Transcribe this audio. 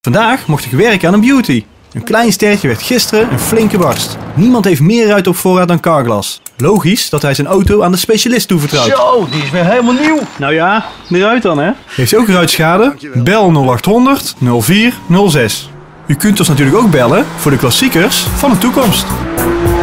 Vandaag mocht ik werken aan een beauty. Een klein sterretje werd gisteren een flinke barst. Niemand heeft meer ruit op voorraad dan Carglass. Logisch dat hij zijn auto aan de specialist toevertrouwt. Zo, die is weer helemaal nieuw. Nou ja, de ruit dan hè. Heeft u ook ruitschade? Bel 0800 0406. U kunt ons natuurlijk ook bellen voor de klassiekers van de toekomst.